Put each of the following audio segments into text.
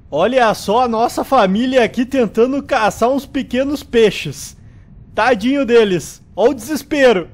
Olha só a nossa família aqui tentando caçar uns pequenos peixes. Tadinho deles. Olha o desespero.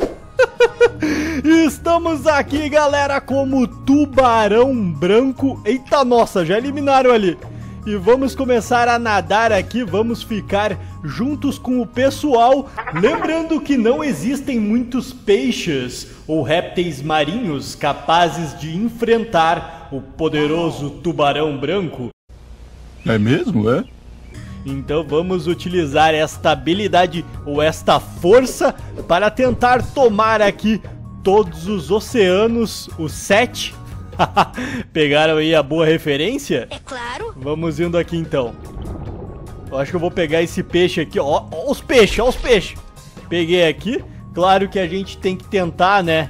Estamos aqui, galera, como tubarão branco. Eita, nossa, já eliminaram ali. E vamos começar a nadar aqui, vamos ficar juntos com o pessoal. Lembrando que não existem muitos peixes ou répteis marinhos capazes de enfrentar o poderoso tubarão branco. É mesmo, é? Então vamos utilizar esta habilidade ou esta força para tentar tomar aqui todos os oceanos, os 7. Pegaram aí a boa referência? É claro. Vamos indo aqui então. Eu acho que eu vou pegar esse peixe aqui, ó. Ó os peixes, ó os peixes. Peguei aqui. Claro que a gente tem que tentar, né?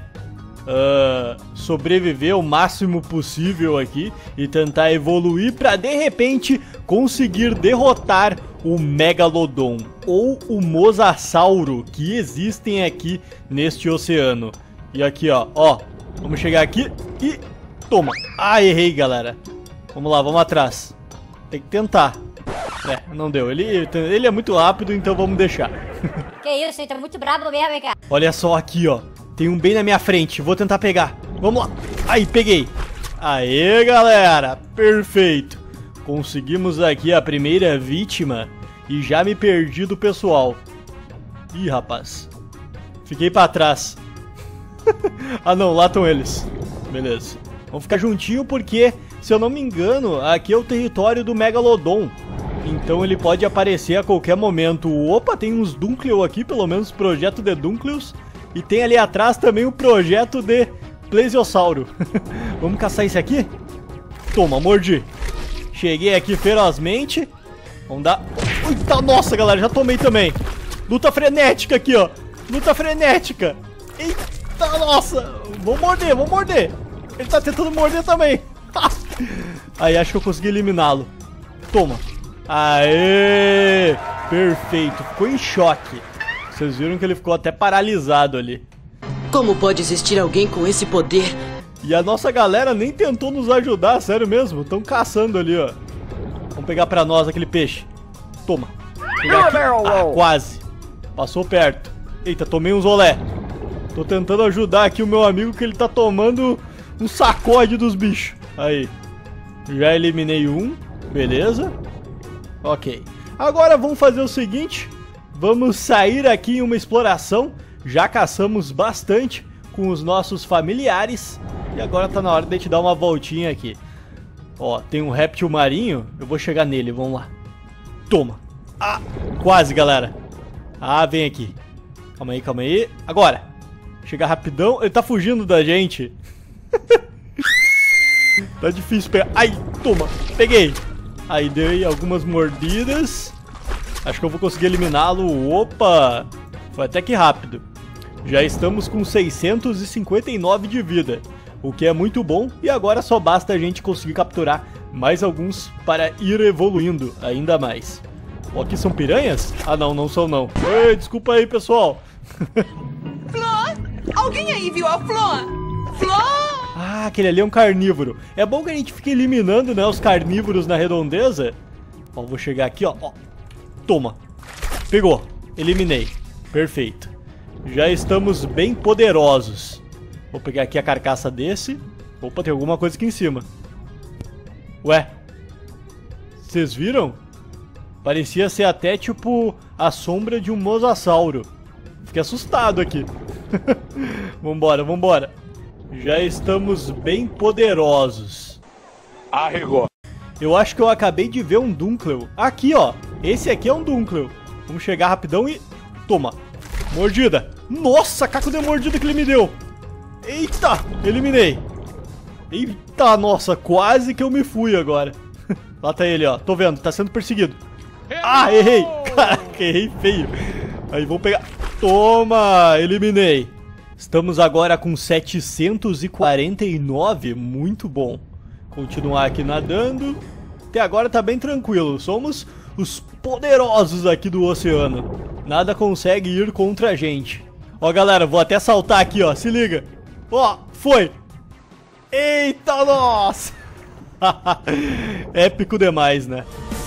Sobreviver o máximo possível aqui e tentar evoluir para de repente conseguir derrotar o Megalodon ou o Mosasauro que existem aqui neste oceano. E aqui, ó, vamos chegar aqui e toma. Ah, errei, galera. Vamos lá, vamos atrás. Tem que tentar. Não deu. Ele é muito rápido, então vamos deixar. Que isso, ele tá muito brabo mesmo, cara. Olha só aqui, ó. Tem um bem na minha frente. Vou tentar pegar. Vamos lá. Aí, peguei. Aê, galera. Perfeito. Conseguimos aqui a primeira vítima. E já me perdi do pessoal. Ih, rapaz. Fiquei pra trás. Ah, não. Lá estão eles. Beleza. Vamos ficar juntinho porque, se eu não me engano, aqui é o território do Megalodon. Então ele pode aparecer a qualquer momento. Opa, tem uns Dunkleus aqui, pelo menos projeto de Dunkleus. E tem ali atrás também o projeto de Plesiosauro. Vamos caçar esse aqui? Toma, mordi. Cheguei aqui ferozmente. Vamos dar... Eita, nossa, galera, já tomei também. Luta frenética aqui, ó. Luta frenética. Eita, nossa. Vou morder. Ele tá tentando morder também. Aí, acho que eu consegui eliminá-lo. Toma. Aê! Perfeito. Ficou em choque. Vocês viram que ele ficou até paralisado ali. Como pode existir alguém com esse poder? E a nossa galera nem tentou nos ajudar, sério mesmo. Estão caçando ali, ó. Vamos pegar pra nós aquele peixe. Toma. Pegar aqui. Ah, quase. Passou perto. Eita, tomei um zolé. Tô tentando ajudar aqui o meu amigo que ele tá tomando um sacode dos bichos. Aí. Já eliminei um. Beleza. Ok. Agora vamos fazer o seguinte. Vamos sair aqui em uma exploração. Já caçamos bastante com os nossos familiares. E agora tá na hora de a gente dar uma voltinha aqui. Ó, tem um réptil marinho. Eu vou chegar nele, vamos lá. Toma. Ah, quase, galera. Ah, vem aqui. Calma aí. Agora. Chegar rapidão. Ele tá fugindo da gente. Tá difícil pegar. Ai, toma. Peguei. Aí dei algumas mordidas. Acho que eu vou conseguir eliminá-lo. Opa! Foi até que rápido. Já estamos com 659 de vida, o que é muito bom. E agora só basta a gente conseguir capturar mais alguns para ir evoluindo ainda mais. Ó, aqui são piranhas? Ah, não são não. Ei, desculpa aí, pessoal. Flor? Alguém aí viu a Flor? Flor? Ah, aquele ali é um carnívoro. É bom que a gente fique eliminando, né, os carnívoros na redondeza. Ó, vou chegar aqui, ó. Toma. Pegou. Eliminei. Perfeito. Já estamos bem poderosos. Vou pegar aqui a carcaça desse. Opa, tem alguma coisa aqui em cima. Ué. Vocês viram? Parecia ser até tipo a sombra de um mosasauro. Fiquei assustado aqui. Vambora. Já estamos bem poderosos. Arregou. Eu acho que eu acabei de ver um Dunkleu. Aqui, ó. Esse aqui é um Dunkleu. Vamos chegar rapidão e... Toma. Mordida. Nossa, caco de mordida que ele me deu. Eita, eliminei. Eita, nossa, quase que eu me fui agora. Lá tá ele, ó. Tô vendo, tá sendo perseguido. Ah, errei. Caraca, errei feio. Aí, vamos pegar. Toma, eliminei. Estamos agora com 749. Muito bom. Continuar aqui nadando. Até agora tá bem tranquilo. Somos os poderosos aqui do oceano. Nada consegue ir contra a gente. Ó, galera, vou até saltar aqui, ó. Se liga. Ó, foi. Eita, nossa. Épico demais, né?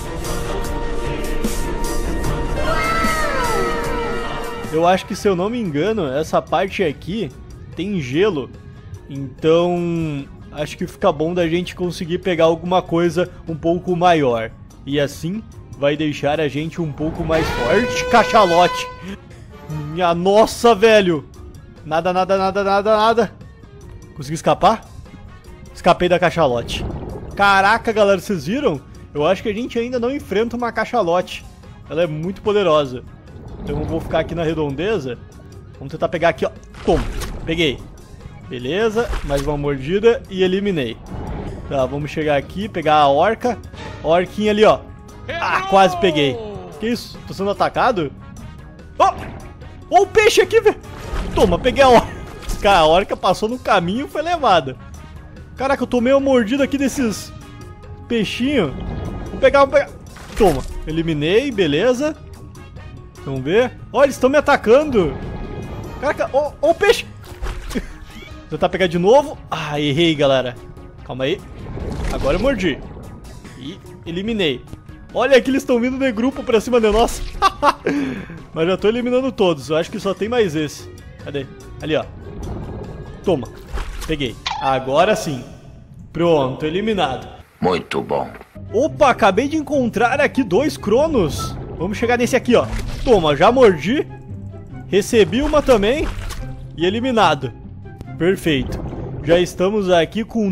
Eu acho que, se eu não me engano, essa parte aqui tem gelo. Então, acho que fica bom da gente conseguir pegar alguma coisa um pouco maior. E assim, vai deixar a gente um pouco mais forte. Cachalote! Minha nossa, velho! Nada, nada, nada, nada, nada. Consegui escapar? Escapei da cachalote. Caraca, galera, vocês viram? Eu acho que a gente ainda não enfrenta uma cachalote. Ela é muito poderosa. Então eu vou ficar aqui na redondeza. Vamos tentar pegar aqui, ó. Toma, peguei. Beleza, mais uma mordida e eliminei. Tá, vamos chegar aqui, pegar a orca. A orquinha ali, ó. Ah, quase peguei. Que isso? Tô sendo atacado? Ó! Ó o peixe aqui, velho! Toma, peguei a orca. Cara, a orca passou no caminho e foi levada. Caraca, eu tomei uma mordida aqui desses peixinhos. Vou pegar, vou pegar. Toma, eliminei, beleza. Vamos ver. Ó, eles estão me atacando. Caraca, ó o peixe. Vou tentar pegar de novo. Ah, errei, galera. Calma aí. Agora eu mordi. E eliminei. Olha aqui, eles estão vindo de grupo pra cima de nós. Mas já tô eliminando todos. Eu acho que só tem mais esse. Cadê? Ali, ó. Toma. Peguei. Agora sim. Pronto, eliminado. Muito bom. Opa, acabei de encontrar aqui 2 cronos. Vamos chegar nesse aqui, ó. Toma, já mordi. Recebi uma também. E eliminado. Perfeito. Já estamos aqui com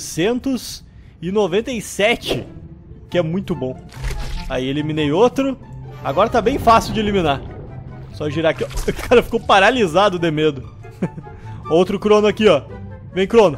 997. Que é muito bom. Aí eliminei outro. Agora tá bem fácil de eliminar. Só girar aqui, ó. O cara ficou paralisado de medo. Outro crono aqui, ó. Vem, crono.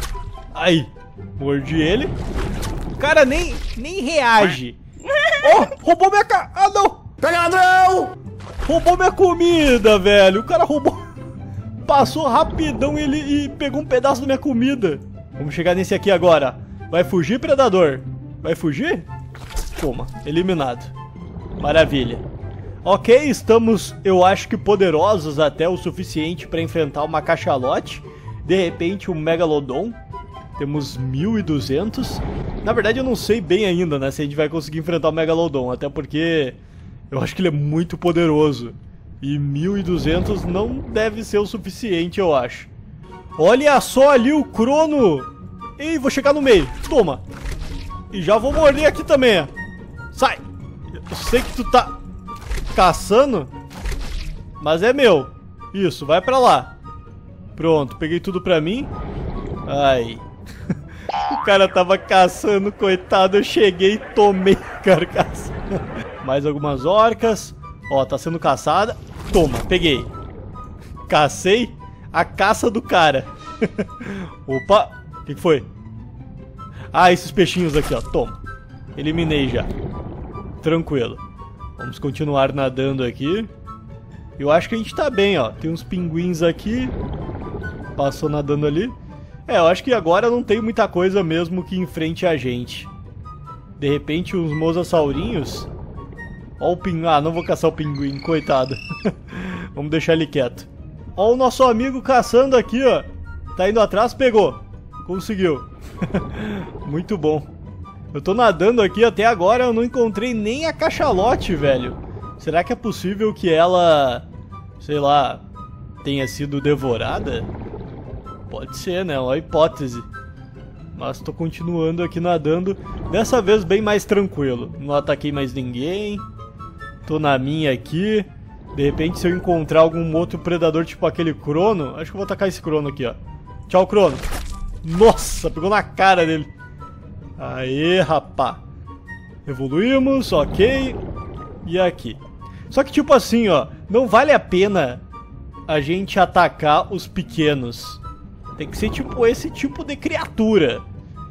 Aí. Mordi ele. O cara nem reage. Oh, roubou minha Ah, não. Pega, ladrão! Roubou minha comida, velho. O cara roubou. Passou rapidão e pegou um pedaço da minha comida. Vamos chegar nesse aqui agora. Vai fugir, predador? Vai fugir? Toma, eliminado. Maravilha. Ok, estamos, eu acho que poderosos até o suficiente para enfrentar uma cachalote. De repente um megalodon. Temos 1200. Na verdade eu não sei bem ainda, né, se a gente vai conseguir enfrentar o megalodon. Até porque eu acho que ele é muito poderoso. E 1200 não deve ser o suficiente, eu acho. Olha só ali o crono. Ih, vou chegar no meio. Toma. E já vou morrer aqui também, ó. Sai. Eu sei que tu tá caçando, mas é meu. Isso, vai pra lá. Pronto, peguei tudo pra mim. Ai. O cara tava caçando, coitado. Eu cheguei e tomei carcaça. Mais algumas orcas. Ó, tá sendo caçada. Toma, peguei. Cacei a caça do cara. Opa, o que foi? Ah, esses peixinhos aqui, ó. Toma. Eliminei já. Tranquilo. Vamos continuar nadando aqui. Eu acho que a gente tá bem, ó. Tem uns pinguins aqui. Passou nadando ali. É, eu acho que agora não tem muita coisa mesmo que enfrente a gente. De repente, uns mosassaurinhos. Ó o pinguim. Ah, não vou caçar o pinguim, coitado. Vamos deixar ele quieto. Ó o nosso amigo caçando aqui, ó. Tá indo atrás, pegou. Conseguiu. Muito bom. Eu tô nadando aqui até agora, eu não encontrei nem a cachalote, velho. Será que é possível que ela, sei lá, tenha sido devorada? Pode ser, né? Uma hipótese. Mas tô continuando aqui nadando. Dessa vez bem mais tranquilo. Não ataquei mais ninguém. Tô na minha aqui. De repente, se eu encontrar algum outro predador, tipo aquele crono, acho que eu vou atacar esse crono aqui, ó. Tchau, crono. Nossa, pegou na cara dele. Aê, rapá. Evoluímos, ok. E aqui. Só que tipo assim, ó, não vale a pena a gente atacar os pequenos. Tem que ser tipo esse tipo de criatura.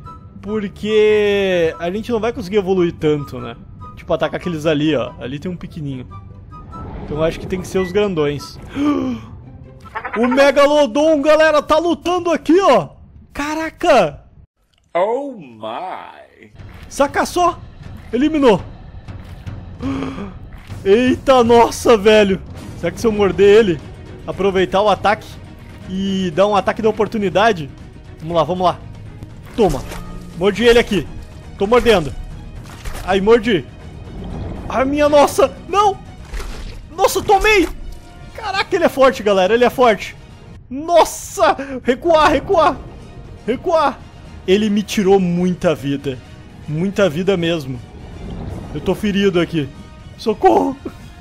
Porque a gente não vai conseguir evoluir tanto, né? Tipo, atacar aqueles ali, ó. Ali tem um pequenininho. Então eu acho que tem que ser os grandões. O Megalodon, galera, tá lutando aqui, ó. Caraca! Oh my! Saca só! Eliminou! Eita, nossa, velho! Será que se eu morder ele, aproveitar o ataque e dar um ataque de oportunidade? Vamos lá, vamos lá. Toma! Mordi ele aqui. Tô mordendo. Aí, mordi. Ai, minha nossa. Não. Nossa, tomei. Caraca, ele é forte, galera. Ele é forte. Nossa. Recuar, recuar. Recuar. Ele me tirou muita vida. Muita vida mesmo. Eu tô ferido aqui. Socorro.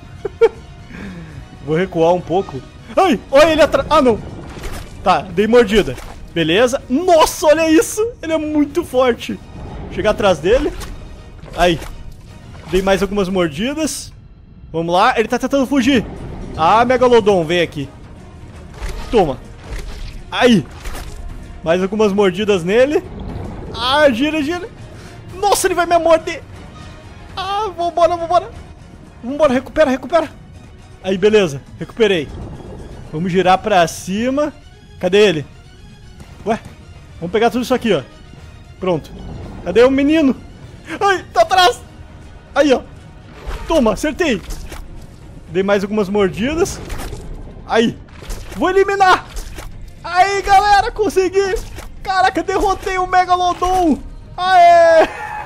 Vou recuar um pouco. Ai, olha ele atrás. Ah, não. Tá, dei mordida. Beleza. Nossa, olha isso. Ele é muito forte. Chegar atrás dele. Aí. Dei mais algumas mordidas. Vamos lá. Ele tá tentando fugir. Ah, Megalodon, vem aqui. Toma. Aí. Mais algumas mordidas nele. Ah, gira, gira. Nossa, ele vai me morder. Ah, vambora, vambora. Vambora, recupera, recupera. Aí, beleza. Recuperei. Vamos girar pra cima. Cadê ele? Ué, vamos pegar tudo isso aqui, ó. Pronto. Cadê o menino? Ai, tá atrás. Aí, ó. Toma, acertei. Dei mais algumas mordidas. Aí. Vou eliminar. Aí, galera, consegui. Caraca, derrotei o Megalodon. Aê.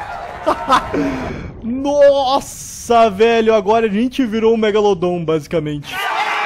Nossa, velho. Agora a gente virou um Megalodon, basicamente.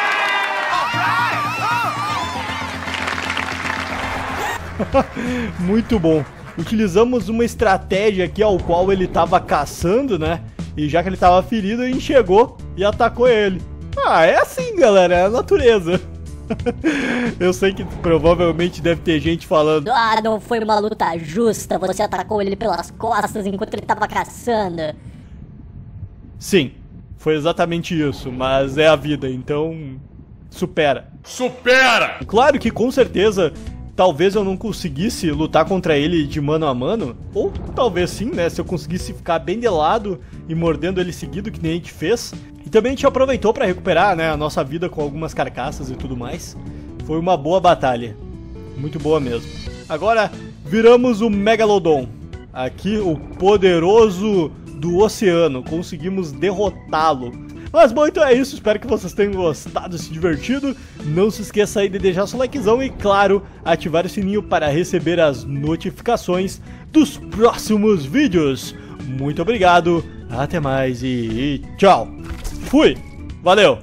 Muito bom. Utilizamos uma estratégia aqui ao qual ele tava caçando, né? E já que ele tava ferido, a gente chegou e atacou ele. Ah, é assim, galera, é a natureza. Eu sei que provavelmente deve ter gente falando: Ah, não foi uma luta justa, você atacou ele pelas costas enquanto ele tava caçando. Sim, foi exatamente isso, mas é a vida, então supera. Supera! Claro que com certeza talvez eu não conseguisse lutar contra ele de mano a mano, ou talvez sim, né, se eu conseguisse ficar bem de lado e mordendo ele seguido, que nem a gente fez. E também a gente aproveitou para recuperar, né, a nossa vida com algumas carcaças e tudo mais. Foi uma boa batalha, muito boa mesmo. Agora viramos o Megalodon, aqui o poderoso do oceano, conseguimos derrotá-lo. Mas bom, então é isso, espero que vocês tenham gostado e se divertido. Não se esqueça aí de deixar seu likezão e, claro, ativar o sininho para receber as notificações dos próximos vídeos. Muito obrigado, até mais e tchau. Fui, valeu.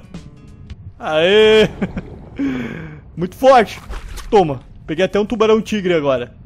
Aê. Muito forte. Toma, peguei até um tubarão tigre agora.